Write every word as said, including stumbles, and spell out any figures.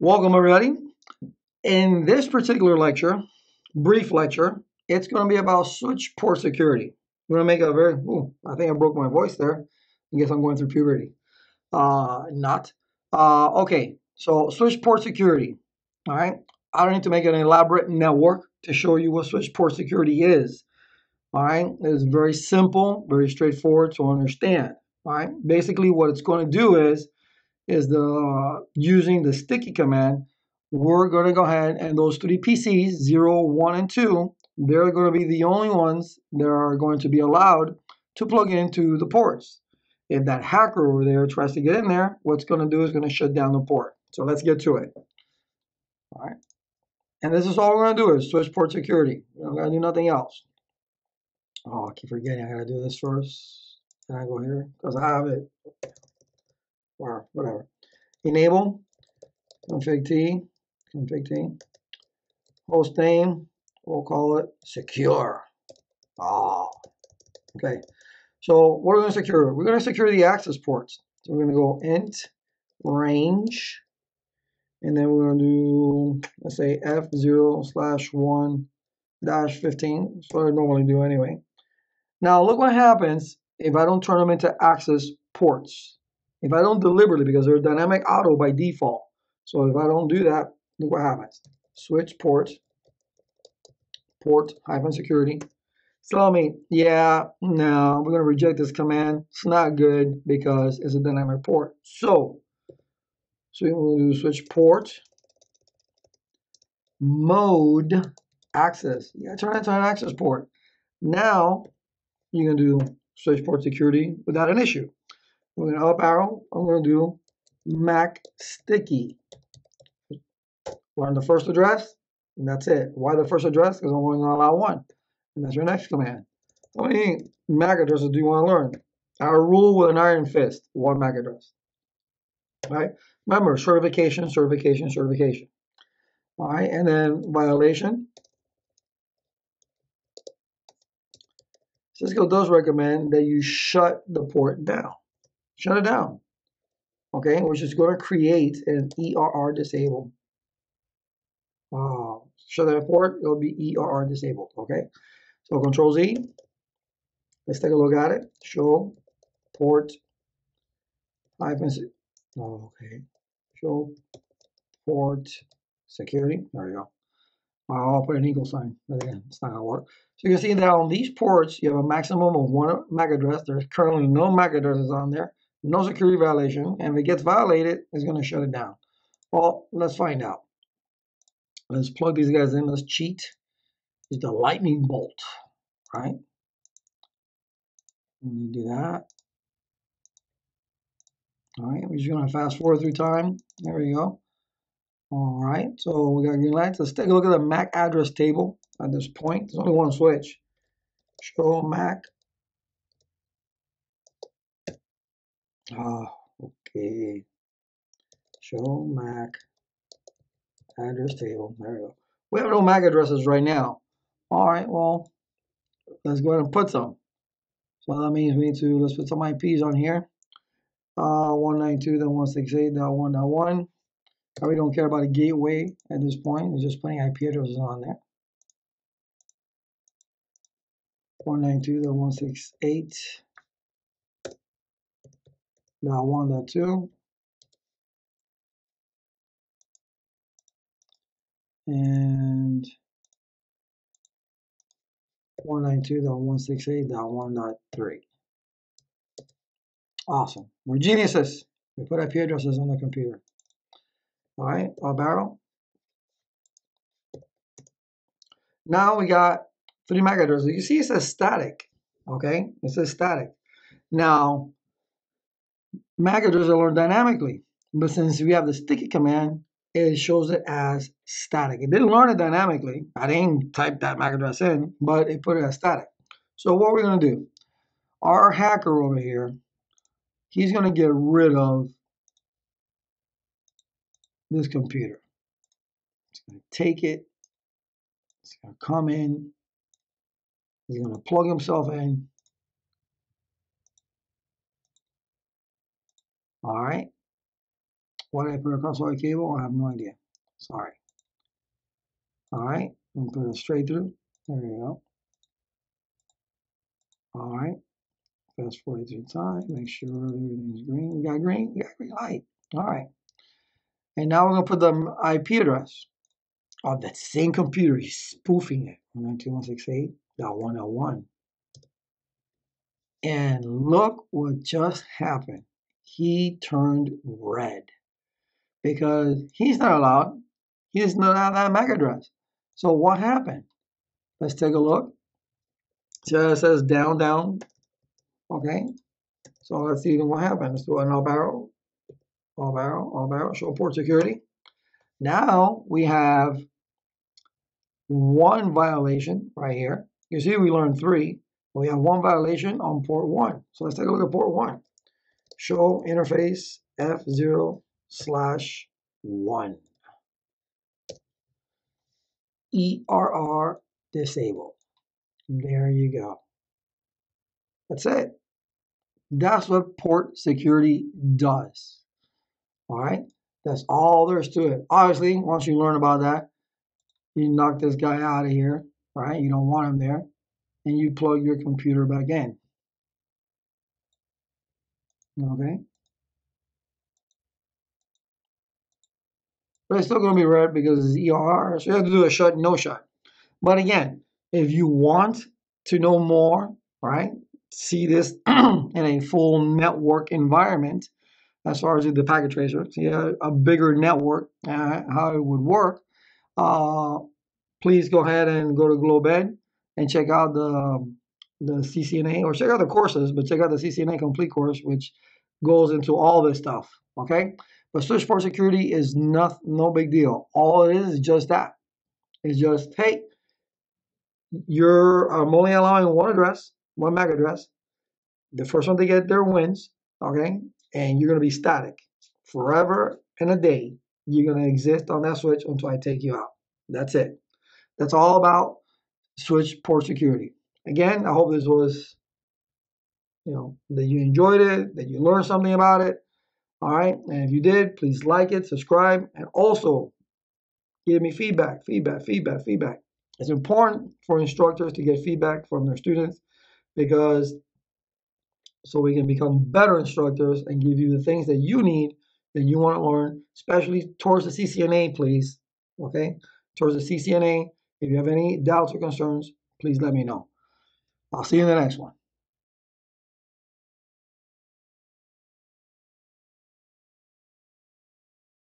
Welcome, everybody. In this particular lecture, brief lecture, it's going to be about switch port security. I'm going to make a very, ooh, I think I broke my voice there. I guess I'm going through puberty. Uh, not. Uh, okay, so switch port security. All right. I don't need to make an elaborate network to show you what switch port security is. All right. It's very simple, very straightforward to understand. All right. Basically, what it's going to do is is the uh, using the sticky command, we're going to go ahead and those three P Cs, zero, one, and two, they're going to be the only ones that are going to be allowed to plug into the ports. If that hacker over there tries to get in there, what's going to do is going to shut down the port. So let's get to it. All right. And this is all we're going to do is switch port security. We're not going to do nothing else. Oh, I keep forgetting I got to do this first. Can I go here? Because I have it. Or whatever. Enable config T, config T, host name, we'll call it secure. Ah, okay. So what are we going to secure? We're going to secure the access ports. So we're going to go int range, and then we're going to do, let's say F zero slash one dash fifteen. That's what I normally do anyway. Now look what happens if I don't turn them into access ports. If I don't deliberately, because they're dynamic auto by default. So if I don't do that, look what happens. Switch port, port hyphen security. Tell me, yeah, no, we're going to reject this command. It's not good because it's a dynamic port. So, so we're going to do switch port, mode, access. Yeah, turn it to an access port. Now, you're going to do switch port security without an issue. We're going to up arrow. I'm going to do Mac sticky. We're on the first address, and that's it. Why the first address? Because I'm only going to allow one. And that's your next command. How many M A C addresses do you want to learn? Our rule with an iron fist, one M A C address. All right? Remember, certification, certification, certification. All right, and then violation. Cisco does recommend that you shut the port down. Shut it down. Okay, which is going to create an E R R disable. Oh, shut that port, it'll be E R R disabled. Okay, so Control Z. Let's take a look at it. Show port hyphen. Oh, okay. Show port security. There we go. I'll put an equal sign. But again, it's not gonna work. So you can see that on these ports, you have a maximum of one M A C address. There's currently no M A C addresses on there. No security violation. And if it gets violated, it's going to shut it down. Well, let's find out. Let's plug these guys in. Let's cheat. It's the lightning bolt, right? Let me do that. All right, we're just going to fast forward through time. There we go. All right, so we got green lights. Let's take a look at the M A C address table at this point. There's only one switch. Show M A C. Oh, okay. Show M A C address table. There we go. We have no M A C addresses right now. All right, well, let's go ahead and put some. So that means we need to, let's put some I Ps on here. Uh, one ninety-two dot one sixty-eight dot one dot one. I really don't care about a gateway at this point. It's just putting I P addresses on there. one ninety-two dot one sixty-eight dot one dot two. And one ninety-two dot one sixty-eight dot one dot three. Awesome. We're geniuses. We put I P addresses on the computer. All right, our barrel. Now we got three M A C addresses. You see it says static. Okay, it says static. Now, M A C addresses are learned dynamically, but since we have the sticky command, it shows it as static. It didn't learn it dynamically. I didn't type that M A C address in, but it put it as static. So what we're going to do, our hacker over here, he's going to get rid of this computer. He's going to take it. He's going to come in. He's going to plug himself in. All right. Why did I put a crosswire cable? I have no idea. Sorry. All right, and put it straight through. There we go. All right, fast forward through time. Make sure everything's green. We got green. We got green light. All right, and now we're gonna put the I P address of that same computer. He's spoofing it. one ninety-two dot one sixty-eight dot one oh one. And look what just happened. He turned red because he's not allowed. He does not have that M A C address. So what happened? Let's take a look. So it says down, down. Okay. So let's see what happened. Let's do an all barrel, all barrel, all barrel, show port security. Now we have one violation right here. You see we learned three. We have one violation on port one. So let's take a look at port one. Show interface F zero slash one. E R R disable. There you go. That's it. That's what port security does. All right. That's all there is to it. Obviously, once you learn about that, you knock this guy out of here. Right? You don't want him there. And you plug your computer back in. Okay. But it's still going to be red because it's E R R. So you have to do a shut, no shut. But again, if you want to know more, right, see this in a full network environment, as far as the packet tracer, see a, a bigger network, uh, how it would work, uh, please go ahead and go to GlobeEd and check out the, the C C N A, or check out the courses, but check out the C C N A complete course, which goes into all this stuff, okay? But switch port security is not, no big deal. All it is is just that. It's just, hey, you're um, only allowing one address, one M A C address. The first one to get there wins, okay? And you're going to be static forever and a day. You're going to exist on that switch until I take you out. That's it. That's all about switch port security. Again, I hope this was, you know, that you enjoyed it, that you learned something about it. All right. And if you did, please like it, subscribe, and also give me feedback, feedback, feedback, feedback. It's important for instructors to get feedback from their students, because so we can become better instructors and give you the things that you need, that you want to learn, especially towards the C C N A, please. Okay? Towards the C C N A, if you have any doubts or concerns, please let me know. I'll see you in the next one.